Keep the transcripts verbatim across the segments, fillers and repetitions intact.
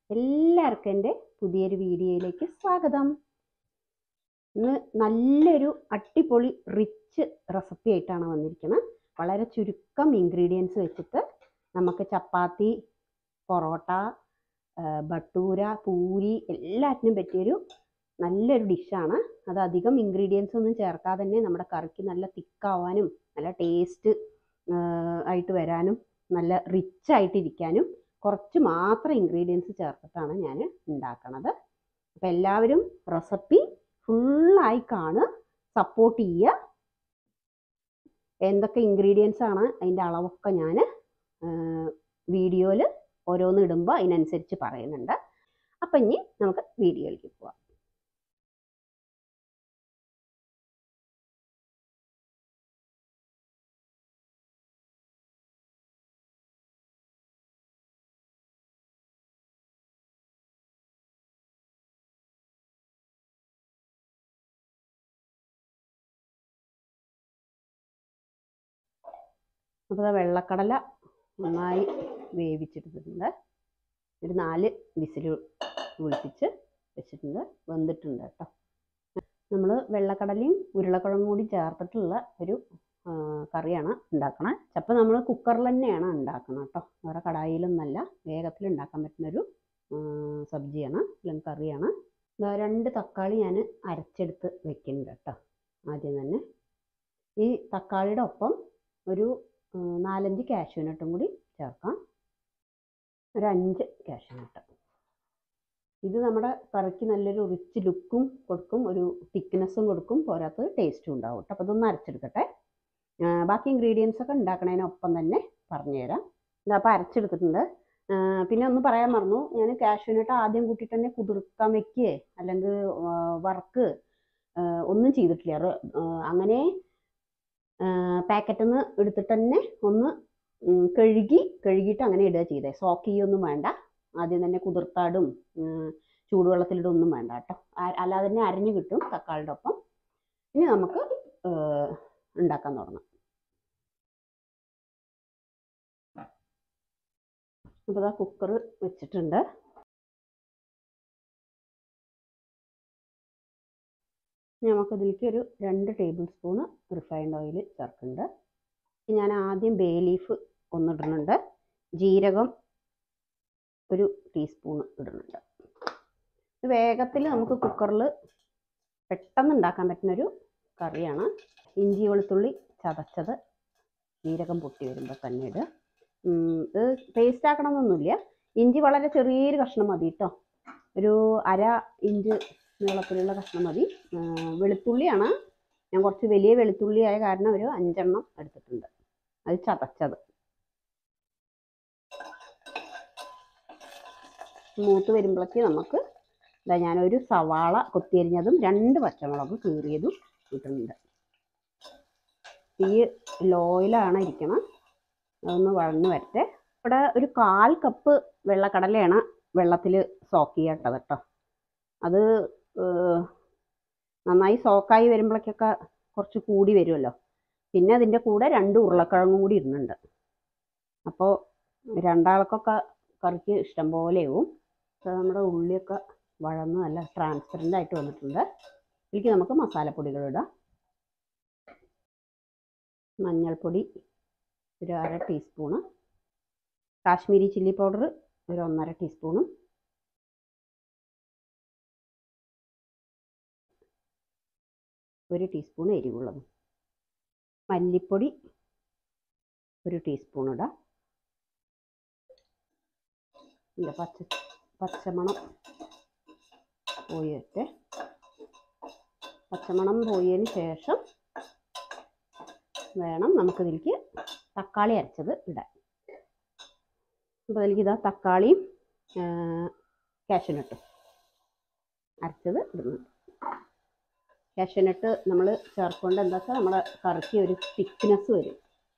എല്ലാവർക്കും എൻ്റെ പുതിയൊരു വീഡിയോയിലേക്ക് സ്വാഗതം. ഇന്ന് നല്ലൊരു അടിപൊളി റിച്ച് റെസിപ്പി ആയിട്ടാണ് വന്നിരിക്കുന്നത്. വളരെ ചുരുക്കം ഇൻഗ്രീഡിയൻസ് വെച്ചിട്ട് നമുക്ക് ചപ്പാത്തി, പൊറോട്ട, ഭട്ടൂര, പൂരി എല്ലാറ്റിനും പറ്റിയൊരു നല്ലൊരു ഡിഷാണ്. അത് അധികം ഇൻഗ്രീഡിയൻസ് ഒന്നും ചേർക്കാതെ തന്നെ നമ്മുടെ കറിക്ക് നല്ല തിക്കാവാനും നല്ല ടേസ്റ്റ് ആയിട്ട് വരാനും നല്ല റിച്ച് ആയിട്ടിരിക്കാനും കുറച്ച് മാത്രം ഇൻഗ്രീഡിയൻസ് ചേർത്തിട്ടാണ് ഞാൻ ഉണ്ടാക്കുന്നത്. അപ്പോൾ എല്ലാവരും റെസിപ്പി ഫുള്ളായി കാണുക, സപ്പോർട്ട് ചെയ്യുക. എന്തൊക്കെ ഇൻഗ്രീഡിയൻസ് ആണ് അതിൻ്റെ അളവൊക്കെ ഞാൻ വീഡിയോയിൽ ഓരോന്ന് ഇടുമ്പോൾ അതിനനുസരിച്ച് പറയുന്നുണ്ട്. അപ്പം ഇനി നമുക്ക് വീഡിയോയിലേക്ക് പോവാം. അപ്പോൾ വെള്ളക്കടല നന്നായി വേവിച്ചെടുത്തിട്ടുണ്ട്. ഒരു നാല് വിസിൽ വിളിപ്പിച്ച് വെച്ചിട്ടുണ്ട്, വെന്തിട്ടുണ്ട് കേട്ടോ. നമ്മൾ വെള്ളക്കടലയും ഉരുളക്കിഴങ്ങും കൂടി ചേർത്തിട്ടുള്ള ഒരു കറിയാണ് ഉണ്ടാക്കണത്. ചിലപ്പോൾ നമ്മൾ കുക്കറിൽ തന്നെയാണ് ഉണ്ടാക്കണം കേട്ടോ, വേറെ കടായിലൊന്നല്ല. വേഗത്തിൽ ഉണ്ടാക്കാൻ പറ്റുന്നൊരു സബ്ജിയാണ്, അല്ലെങ്കിൽ കറിയാണ്. രണ്ട് തക്കാളി ഞാൻ അരച്ചെടുത്ത് വെക്കുന്നുണ്ട് കേട്ടോ. ആദ്യം തന്നെ ഈ തക്കാളിയുടെ ഒപ്പം ഒരു നാലഞ്ച് കാഷ്യൂനട്ടും കൂടി ചേർക്കാം. ഒരു അഞ്ച് കാഷ്യൂനട്ട്. ഇത് നമ്മുടെ കറിക്ക് നല്ലൊരു റിച്ച് ലുക്കും കൊടുക്കും, ഒരു തിക്നെസ്സും കൊടുക്കും, പോരാത്തത് ടേസ്റ്റും ഉണ്ടാവും കേട്ടോ. അപ്പോൾ ഇതൊന്ന് അരച്ചെടുക്കട്ടെ. ബാക്കി ഇൻഗ്രീഡിയൻസ് ഒക്കെ ഉണ്ടാക്കണതിനൊപ്പം തന്നെ പറഞ്ഞുതരാം. അപ്പോൾ അരച്ചെടുത്തിട്ടുണ്ട്. പിന്നെ ഒന്ന് പറയാൻ മറന്നു, ഞാൻ കാഷ്യൂനട്ട് ആദ്യം കൂട്ടിയിട്ട് തന്നെ കുതിർക്കാൻ വെക്കുകയെ അല്ലെങ്കിൽ വർക്ക് ഒന്നും ചെയ്തിട്ടില്ല. അങ്ങനെ പാക്കറ്റിൽ നിന്ന് എടുത്തിട്ട് തന്നെ ഒന്ന് കഴുകി കഴുകിയിട്ട് അങ്ങനെ ഇടുക ചെയ്തേ. സോക്ക് ചെയ്യൊന്നും വേണ്ട. ആദ്യം തന്നെ കുതിർത്താടും ചൂടുവെള്ളത്തിലിടൊന്നും വേണ്ട കേട്ടോ. അല്ലാതെ തന്നെ അരിഞ്ഞു കിട്ടും തക്കാളിയുടെ ഒപ്പം. ഇനി നമുക്ക് ഉണ്ടാക്കാൻ തുടങ്ങാം. അപ്പോൾ ഇതാ കുക്കർ വെച്ചിട്ടുണ്ട്. നമുക്കതിലേക്ക് ഒരു രണ്ട് ടേബിൾ സ്പൂണ് റിഫൈൻഡ് ഓയിൽ ചേർക്കുന്നുണ്ട്. ഞാൻ ആദ്യം ബേ ലീഫ് ഒന്നിടുന്നുണ്ട്, ജീരകം ഒരു ടീസ്പൂൺ ഇടുന്നുണ്ട്. വേഗത്തിൽ നമുക്ക് കുക്കറിൽ പെട്ടെന്ന് ഉണ്ടാക്കാൻ പറ്റുന്നൊരു കറിയാണ്. ഇഞ്ചി വെളുത്തുള്ളി ചതച്ചത് ജീരകം പൊട്ടി വരുമ്പോൾ തന്നെ ഇടുക. ഇത് പേസ്റ്റ് ആക്കണമെന്നൊന്നുമില്ല. ഇഞ്ചി വളരെ ചെറിയൊരു കഷ്ണം മതി കേട്ടോ, ഒരു അര ഇഞ്ച് നീളത്തിലുള്ള കഷ്ണം മതി. വെളുത്തുള്ളിയാണ് ഞാൻ കുറച്ച് വലിയ വെളുത്തുള്ളി ആയ കാരണം ഒരു അഞ്ചെണ്ണം എടുത്തിട്ടുണ്ട്, അത് ചതച്ചത്. മൂത്ത് വരുമ്പോഴേക്ക് നമുക്ക് ഇതാ ഞാനൊരു സവാള കൊത്തിയരിഞ്ഞതും രണ്ട് പച്ചമുളക് കീറിയതും ഇട്ടിട്ടുണ്ട്. തീ ലോയിലാണ് ഇരിക്കണം, അതൊന്ന് വഴന്ന് വരട്ടെ. ഇവിടെ ഒരു കാൽ കപ്പ് വെള്ളക്കടലയാണ് വെള്ളത്തിൽ സോക്ക് ചെയ്യേണ്ടത് കേട്ടോ. അത് നന്നായി സോക്കായി വരുമ്പോഴേക്കൊക്കെ കുറച്ച് കൂടി വരുമല്ലോ. പിന്നെ അതിൻ്റെ കൂടെ രണ്ട് ഉരുളക്കിഴങ്ങും കൂടി ഇടുന്നുണ്ട്. അപ്പോൾ രണ്ടാൾക്കൊക്കെ കറിക്ക് ഇഷ്ടം പോലെയാവും. നമ്മുടെ ഉള്ളിയൊക്കെ വഴന്ന് നല്ല ട്രാൻസ്പെറൻ്റ് ആയിട്ട് വന്നിട്ടുണ്ട്. ഇതിലേക്ക് നമുക്ക് മസാലപ്പൊടികൾ ഇടാം. മഞ്ഞൾപ്പൊടി ഒരു അര ടീസ്പൂണ്, കാശ്മീരി ചില്ലി പൗഡർ ഒരു ഒന്നര ടീസ്പൂണും, ഒരു ടീസ്പൂൺ എരിവുള്ളതും, മല്ലിപ്പൊടി ഒരു ടീസ്പൂൺ ഇടാം. ഇല്ല, പച്ച പച്ചമണം പോയിട്ട് പച്ചമണം പോയതിന് ശേഷം വേണം നമുക്കിതിലേക്ക് തക്കാളി അരച്ചത് ഇടാൻ. അപ്പോൾ അതിലേക്ക് ഇതാ തക്കാളിയും കാഷ്യൂനട്ടും അരച്ചത് ഇടുന്നുണ്ട്. കാഷ്യൂനട്ട് നമ്മൾ ചേർക്കൊണ്ട് എന്താ വെച്ചാൽ നമ്മുടെ കറിക്ക് ഒരു തിക്നെസ് വരും.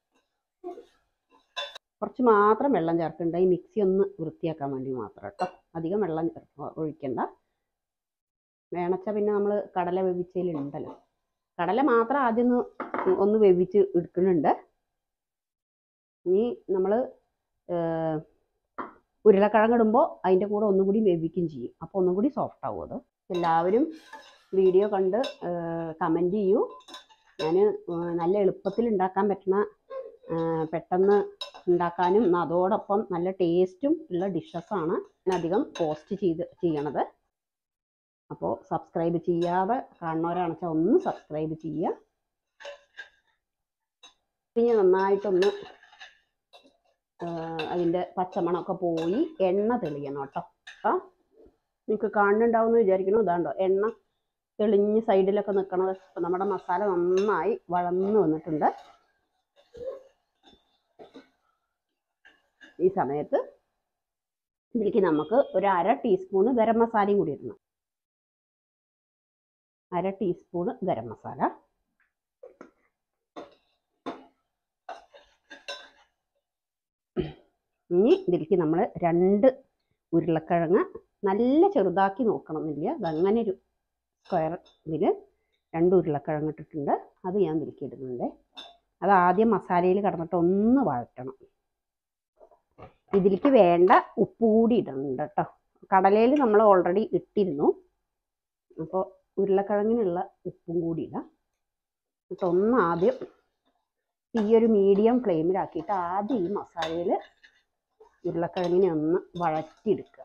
കുറച്ച് മാത്രം വെള്ളം ചേർക്കണ്ട, ഈ മിക്സി ഒന്ന് വൃത്തിയാക്കാൻ വേണ്ടി മാത്രം കേട്ടോ. അധികം വെള്ളം ഒഴിക്കണ്ട. വേണച്ചാൽ പിന്നെ നമ്മൾ കടല വേവിച്ചതിലുണ്ടല്ലോ, കടല മാത്രം ആദ്യം ഒന്ന് ഒന്ന് വേവിച്ച് എടുക്കുന്നുണ്ട്. ഇനി നമ്മൾ ഉരുളക്കിഴങ്ങ് ഇടുമ്പോൾ അതിൻ്റെ കൂടെ ഒന്നും കൂടി വേവിക്കുകയും ചെയ്യും. അപ്പോൾ ഒന്നും കൂടി സോഫ്റ്റ് ആവും അത്. എല്ലാവരും വീഡിയോ കണ്ട് കമൻറ്റ് ചെയ്യൂ. ഞാൻ നല്ല എളുപ്പത്തിൽ ഉണ്ടാക്കാൻ പറ്റുന്ന പെട്ടെന്ന് ഉണ്ടാക്കാനും അതോടൊപ്പം നല്ല ടേസ്റ്റും ഉള്ള ഡിഷസാണ് ഞാൻ അധികം പോസ്റ്റ് ചെയ്ത് ചെയ്യണത്. അപ്പോൾ സബ്സ്ക്രൈബ് ചെയ്യാതെ കാണുന്നവരാണെന്ന് വെച്ചാൽ ഒന്ന് സബ്സ്ക്രൈബ് ചെയ്യുക. പിന്നെ നന്നായിട്ടൊന്ന് അതിൻ്റെ പച്ചമണമൊക്കെ പോയി എണ്ണ തെളിയണം കേട്ടോ. ആ നിങ്ങൾക്ക് കാണുന്നുണ്ടാവും എന്ന് വിചാരിക്കണം. ഇതാണ്ടോ എണ്ണ തെളിഞ്ഞ് സൈഡിലൊക്കെ നിൽക്കണത്. അപ്പം നമ്മുടെ മസാല നന്നായി വഴന്ന് വന്നിട്ടുണ്ട്. ഈ സമയത്ത് ഇതിലേക്ക് നമുക്ക് ഒരു അര ടീസ്പൂണ് ഗരം മസാലയും കൂടി ഇടണം. അര ടീസ്പൂണ് ഗരം മസാല. ഇനി ഇതിലേക്ക് നമ്മൾ രണ്ട് ഉരുളക്കിഴങ്ങ് നല്ല ചെറുതാക്കി നോക്കണം എന്നില്ല. അതങ്ങനെ ഒരു സ്ക്വയർ ഇതിൽ രണ്ട് ഉരുളക്കിഴങ്ങ് ഇട്ടിട്ടുണ്ട്. അത് ഞാൻ ഇതിലേക്ക് ഇടുന്നുണ്ട്. അത് ആദ്യം മസാലയിൽ കിടന്നിട്ട് ഒന്ന് വഴറ്റണം. ഇതിലേക്ക് വേണ്ട ഉപ്പ് കൂടി ഇടുന്നുണ്ട് കേട്ടോ. കടലയിൽ നമ്മൾ ഓൾറെഡി ഇട്ടിരുന്നു. അപ്പോൾ ഉരുളക്കിഴങ്ങിനുള്ള ഉപ്പും കൂടി ഇടാം. എന്നിട്ട് ഒന്ന് ആദ്യം ഈ ഒരു മീഡിയം ഫ്ലെയിമിലാക്കിയിട്ട് ആദ്യം ഈ മസാലയിൽ ഉരുളക്കിഴങ്ങിനെ ഒന്ന് വഴറ്റിയെടുക്കുക.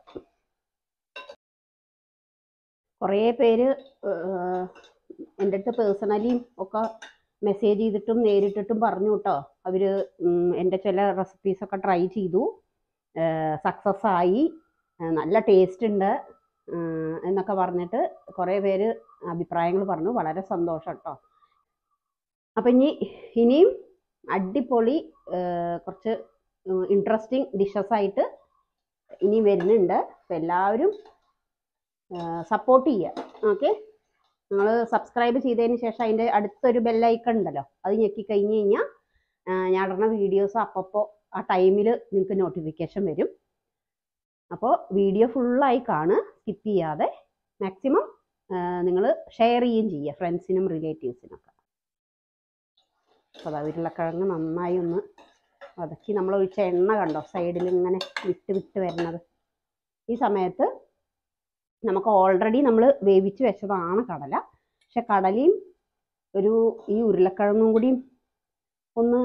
കുറേ പേര് എൻ്റെ അടുത്ത് പേഴ്സണലിയും ഒക്കെ മെസ്സേജ് ചെയ്തിട്ടും നേരിട്ടിട്ടും പറഞ്ഞു കേട്ടോ. അവർ എൻ്റെ ചില റെസിപ്പീസൊക്കെ ട്രൈ ചെയ്തു, സക്സസ് ആയി, നല്ല ടേസ്റ്റ് ഉണ്ട് എന്നൊക്കെ പറഞ്ഞിട്ട് കുറേ പേര് അഭിപ്രായങ്ങൾ പറഞ്ഞു. വളരെ സന്തോഷം കേട്ടോ. അപ്പം ഇനി ഇനിയും അടിപൊളി കുറച്ച് ഇൻട്രസ്റ്റിംഗ് ഡിഷസായിട്ട് ഇനി വരുന്നുണ്ട്. അപ്പം എല്ലാവരും സപ്പോർട്ട് ചെയ്യുക. ഓക്കെ, നിങ്ങൾ സബ്സ്ക്രൈബ് ചെയ്തതിന് ശേഷം അതിൻ്റെ അടുത്തൊരു ബെല്ലൈക്കൺ ഉണ്ടല്ലോ, അത് ഞെക്കി കഴിഞ്ഞ് കഴിഞ്ഞാൽ ഞാൻ ഇടുന്ന വീഡിയോസ് അപ്പോൾ ആ ടൈമിൽ നിങ്ങൾക്ക് നോട്ടിഫിക്കേഷൻ വരും. അപ്പോൾ വീഡിയോ ഫുള്ളായി കാണുക, സ്കിപ്പ് ചെയ്യാതെ. മാക്സിമം നിങ്ങൾ ഷെയർ ചെയ്യുകയും ചെയ്യുക ഫ്രണ്ട്സിനും റിലേറ്റീവ്സിനൊക്കെ. അപ്പോൾ അതാ ഉരുളക്കിഴങ്ങ് നന്നായി ഒന്ന് വതക്കി നമ്മൾ ഒഴിച്ച എണ്ണ കണ്ടോ സൈഡിൽ ഇങ്ങനെ വിട്ട് വിട്ട് വരുന്നത്. ഈ സമയത്ത് നമുക്ക് ഓൾറെഡി നമ്മൾ വേവിച്ച് വെച്ചതാണ് കടല. പക്ഷെ കടലയും ഒരു ഈ ഉരുളക്കിഴങ്ങും കൂടിയും ഒന്ന്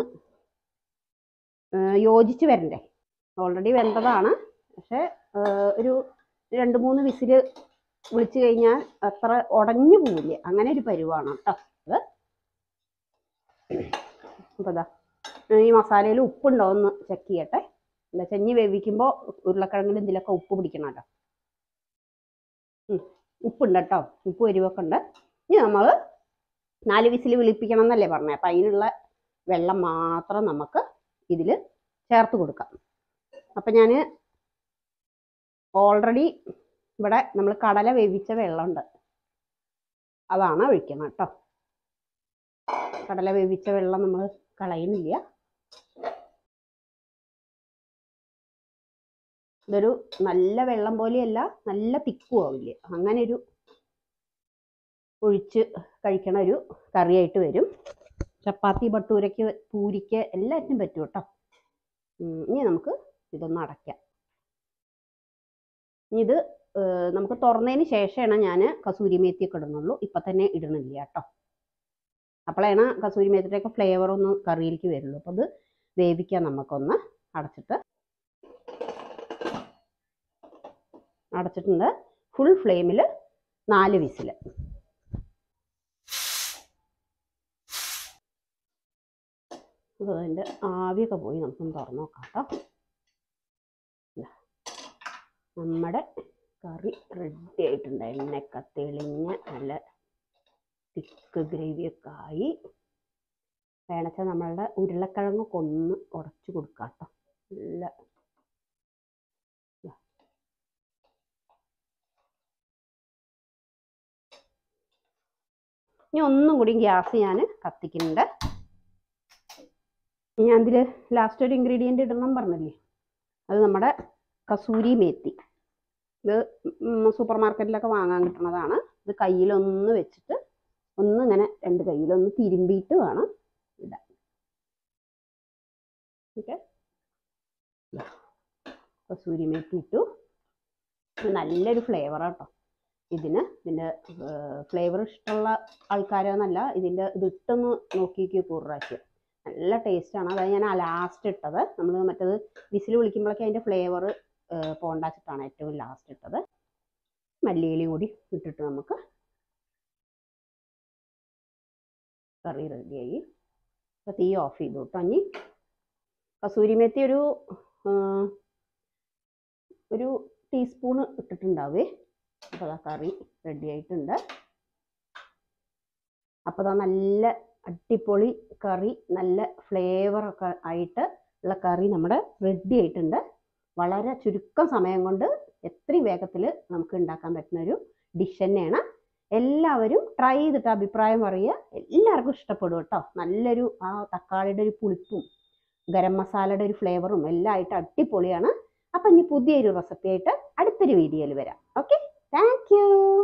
യോജിച്ച് വരണ്ടേ. ഓൾറെഡി വെന്തതാണ്, പക്ഷെ ഒരു രണ്ട് മൂന്ന് വിസിൽ വിളിച്ചു കഴിഞ്ഞാൽ അത്ര ഉടഞ്ഞു പോവില്ലേ, അങ്ങനെ ഒരു പരുവാണ് കേട്ടോ അത്. അപ്പോൾ ഇതാ ഈ മസാലയിൽ ഉപ്പുണ്ടോ എന്ന് ചെക്ക് ചെയ്യട്ടെ. എന്താ ചെഞ്ഞി വേവിക്കുമ്പോൾ ഉരുളക്കിഴങ്ങിൽ ഇതിലൊക്കെ ഉപ്പ് പിടിക്കണമല്ലോ. ഉപ്പുണ്ട് കേട്ടോ, ഉപ്പ് എരിവൊക്കെ ഉണ്ട്. ഇനി നമ്മൾ നാല് വിസിൽ വിളിപ്പിക്കണം എന്നല്ലേ പറഞ്ഞത്. അപ്പം അതിനുള്ള വെള്ളം മാത്രം നമുക്ക് ഇതിൽ ചേർത്ത് കൊടുക്കാം. അപ്പം ഞാൻ ഓൾറെഡി ഇവിടെ നമ്മൾ കടല വേവിച്ച വെള്ളമുണ്ട്, അതാണ് ഒഴിക്കണം കേട്ടോ. കടല വേവിച്ച വെള്ളം നമ്മൾ കളയുന്നില്ല. ഇതൊരു നല്ല വെള്ളം പോലെയല്ല, നല്ല തിക്കും ആവില്ല, അങ്ങനെ ഒരു ഒഴിച്ച് കഴിക്കണ ഒരു കറിയായിട്ട് വരും. ചപ്പാത്തി, ഭട്ടൂരയ്ക്ക്, പൂരിക്ക് എല്ലാറ്റിനും പറ്റും കേട്ടോ. ഇനി നമുക്ക് ഇതൊന്ന് അടയ്ക്കാം. ഇനി ഇത് നമുക്ക് തുറന്നതിന് ശേഷമാണ് ഞാൻ കസൂരി മേത്തിയൊക്കെ ഇടുന്നുള്ളൂ, ഇപ്പം തന്നെ ഇടണില്ല കേട്ടോ. അപ്പോഴാണ് കസൂരി മേത്തിൻ്റെയൊക്കെ ഫ്ലേവർ ഒന്ന് കറിയിലേക്ക് വരുള്ളൂ. അപ്പോൾ അത് വേവിക്കാം നമുക്കൊന്ന്. അടച്ചിട്ട് അടച്ചിട്ടുണ്ട്. ഫുൾ ഫ്ലെയിമിൽ നാല് വിസിൽ. അപ്പോൾ അതിൻ്റെ ആവിയൊക്കെ പോയി നമുക്കൊന്ന് തുറന്ന് നോക്കാം കേട്ടോ. നമ്മുടെ കറി റെഡി ആയിട്ടുണ്ട്. എണ്ണയൊക്കെ തെളിഞ്ഞ് നല്ല തിക്ക് ഗ്രേവിയൊക്കെ ആയി. വേണമെച്ചാൽ നമ്മളുടെ ഉരുളക്കിഴങ്ങൊക്കെ ഒന്ന് ഉടച്ചു കൊടുക്കാം കേട്ടോ. നല്ല ഇനി ഒന്നും കൂടി ഗ്യാസ് ഞാൻ കത്തിക്കുന്നുണ്ട്. ഞാൻ ഇതിൽ ലാസ്റ്റ് ഒരു ഇൻഗ്രീഡിയൻറ്റ് ഇടണം പറഞ്ഞില്ലേ, അത് നമ്മുടെ കസൂരി മേത്തി. ഇത് സൂപ്പർ മാർക്കറ്റിലൊക്കെ വാങ്ങാൻ കിട്ടുന്നതാണ്. ഇത് കയ്യിലൊന്ന് വെച്ചിട്ട് ഒന്ന് ഇങ്ങനെ രണ്ട് കയ്യിലൊന്ന് തിരുമ്പിയിട്ട് വേണം ഇടാൻ. ഓക്കെ, കസൂരി മേത്തി ഇട്ടു. നല്ലൊരു ഫ്ലേവറാണ് കേട്ടോ ഇതിന്. ഇതിൻ്റെ ഫ്ലേവർ ഇഷ്ടമുള്ള ആൾക്കാരെന്നല്ല, ഇതിൻ്റെ ഇതിട്ടൊന്ന് നോക്കിക്കോ ഒരു പ്രാവശ്യം. നല്ല ടേസ്റ്റാണ്. അതായത് ഞാൻ ലാസ്റ്റ് ഇട്ടത്. നമ്മൾ മറ്റേത് വിസിൽ വിളിക്കുമ്പോഴൊക്കെ അതിൻ്റെ ഫ്ലേവർ പോണ്ടാച്ചിട്ടാണ് ഏറ്റവും ലാസ്റ്റ് ഇട്ടത്. മല്ലിയില കൂടി ഇട്ടിട്ട് നമുക്ക് കറി റെഡിയായി. അപ്പോൾ തീ ഓഫ് ചെയ്തു കേട്ടോ. ഇനി കസൂരി മേത്തി ഒരു ഒരു ടീസ്പൂണ് ഇട്ടിട്ടുണ്ടാവേ. അപ്പോൾ അതാ കറി റെഡി ആയിട്ടുണ്ട്. അപ്പോൾ അതാ നല്ല അടിപൊളി കറി, നല്ല ഫ്ലേവറൊക്കെ ആയിട്ട് ഉള്ള കറി നമ്മുടെ റെഡി ആയിട്ടുണ്ട്. വളരെ ചുരുക്കം സമയം കൊണ്ട് എത്രയും വേഗത്തിൽ നമുക്ക് ഉണ്ടാക്കാൻ പറ്റുന്ന ഒരു ഡിഷ് തന്നെയാണ്. എല്ലാവരും ട്രൈ ചെയ്തിട്ട് അഭിപ്രായം പറയുക. എല്ലാവർക്കും ഇഷ്ടപ്പെടും കേട്ടോ. നല്ലൊരു ആ തക്കാളിയുടെ ഒരു പുളിപ്പും ഗരം മസാലയുടെ ഒരു ഫ്ലേവറും എല്ലാം ആയിട്ട് അടിപൊളിയാണ്. അപ്പം ഇനി പുതിയൊരു റെസിപ്പി ആയിട്ട് അടുത്തൊരു വീഡിയോയിൽ വരാം. Okay, thank U.